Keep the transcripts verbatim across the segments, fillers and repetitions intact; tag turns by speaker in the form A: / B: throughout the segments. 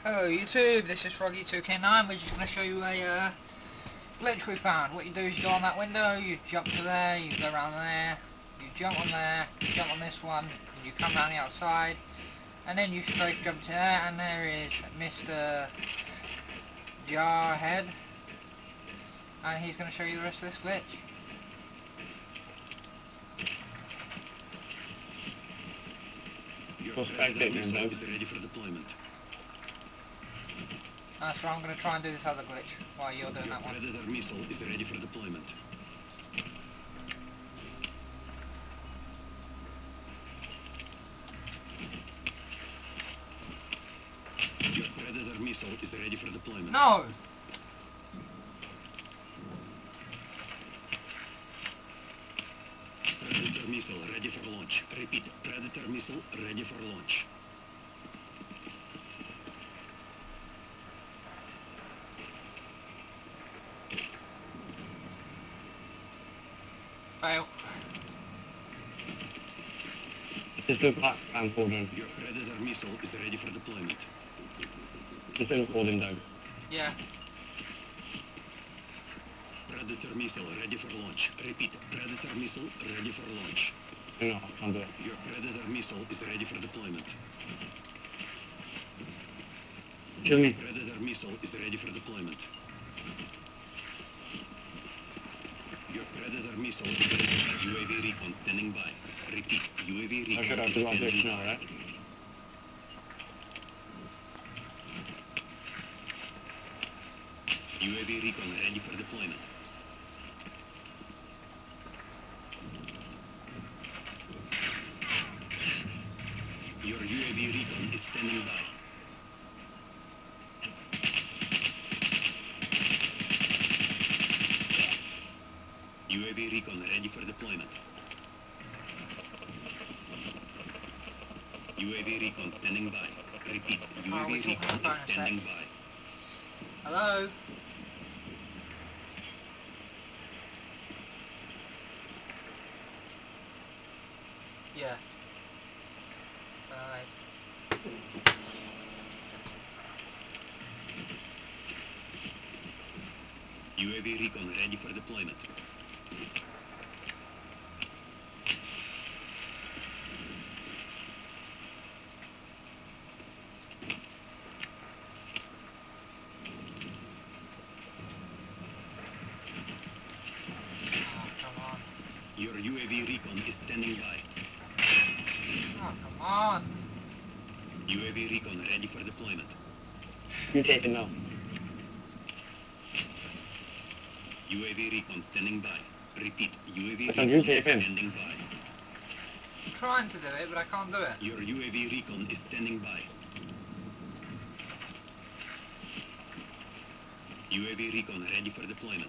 A: Hello YouTube, this is Froggy two K nine. We're just going to show you a uh, glitch we found. What you do is you go on that window, you jump to there, you go around there, you jump on there, you jump on this one, and you come around the outside, and then you straight jump to there, and there is Mister Jarhead, and he's going to show you the rest of this glitch.
B: Your predator missile is ready for deployment.
A: That's right, I'm going to try and do this other glitch while you're doing
B: Your
A: that one.
B: predator missile is ready for deployment. Your predator missile is ready for deployment.
A: No!
B: Predator missile ready for launch. Repeat, predator missile ready for launch.
A: Fail.
C: Just look back and hold on.
B: Your predator missile is ready for deployment.
C: Just look holding down.
A: Yeah.
B: Predator missile ready for launch. Repeat, predator missile ready for launch.
C: No, I can't do it.
B: Your predator missile is ready for deployment.
C: Kill me.
B: Predator missile is ready for deployment. Your predator missile is ready. U A V recon standing by. Repeat, U A V recon
C: I should have
B: is
C: to watch
B: standing
C: this
B: by.
C: now, right?
B: U A V recon ready for deployment. Your U A V recon is standing by. U A V recon ready for deployment. U A V recon standing by. Repeat, U A
A: Oh,
B: V
A: we're talking
B: recon
A: about
B: is
A: a
B: standing
A: sec.
B: by.
A: Hello? Yeah. Alright.
B: U A V recon ready for deployment.
A: Oh, come on.
B: Your U A V recon is standing by.
A: Oh, come on.
B: U A V recon ready for deployment.
C: You take it now.
B: U A V recon standing by. Repeat, U A V
C: But can
B: recon
C: you take
B: is
C: him?
B: standing by.
A: I'm trying to do it, but I can't do it.
B: Your U A V recon is standing by. U A V recon ready for deployment.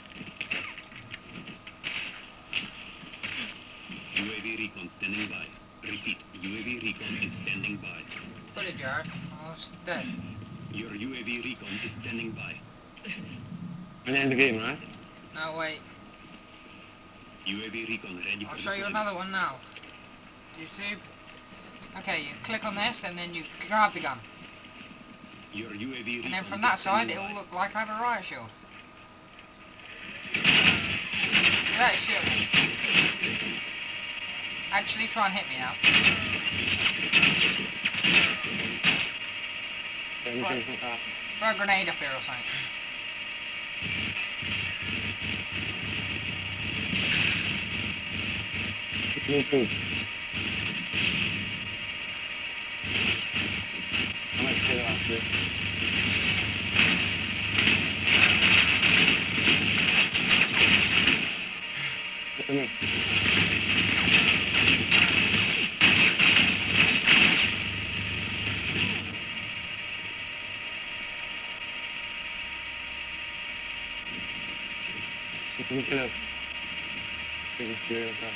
B: U A V recon standing by. Repeat, U A V recon is standing by.
A: Put it, Jared. I'm almost dead.
B: Your U A V recon is standing by.
C: And end the game, right?
A: No, wait.
B: U A V recon ready for
A: I'll show
B: deployment.
A: you another one now. YouTube. Okay, you click on this and then you grab the gun.
B: Your U A V recon
A: And then from
B: is
A: that side,
B: standing
A: it will
B: by.
A: look like I have a riot shield. See that shit me? Actually, try and hit me now.
C: Then
A: Right.
C: you can uh,
A: Throw a grenade up here or something.
C: me too. I might kill it after this. Look at me. Look at me kill it. Take it straight across.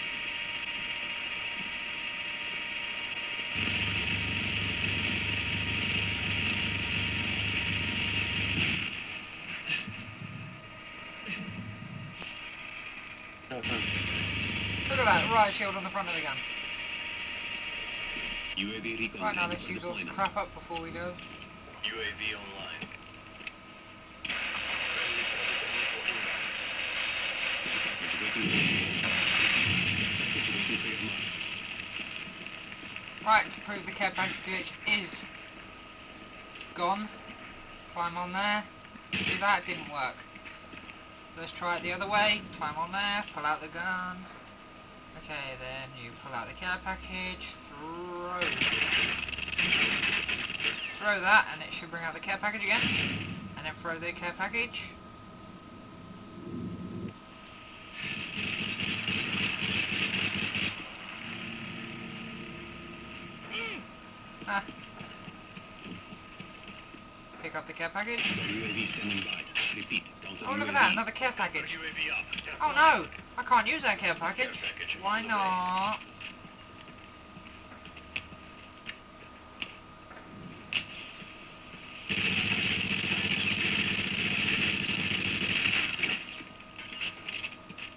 A: Look at that riot shield on the front of the gun.
B: U A V recon
A: Right now,
B: ready
A: let's
B: for
A: use all the
B: deployment.
A: crap up before we go.
B: U A V online. Friendly predator missile inbound. Care package waiting for you. Package waiting for your mark.
A: Right, to prove the care package glitch is gone, climb on there. See that? It didn't work. Let's try it the other way. Climb on there, pull out the gun. Okay, then you pull out the care package, throw, throw that, and it should bring out the care package again. And then throw the care package. Ah. Pick up the care package.
B: U A V standing by. Repeat. Counter
A: Oh, look at
B: U A V.
A: that, another care package.
B: U A V up. Stand
A: Oh
B: by.
A: no, I can't use that care package.
B: Care package
A: Why
B: on the way.
A: not?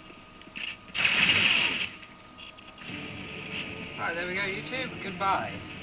A: Right, there we go, YouTube. Goodbye.